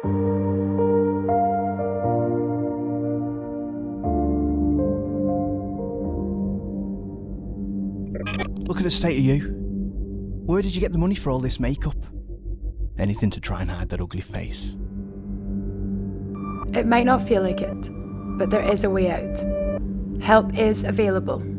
Look at the state of you. Where did you get the money for all this makeup? Anything to try and hide that ugly face. It might not feel like it, but there is a way out. Help is available.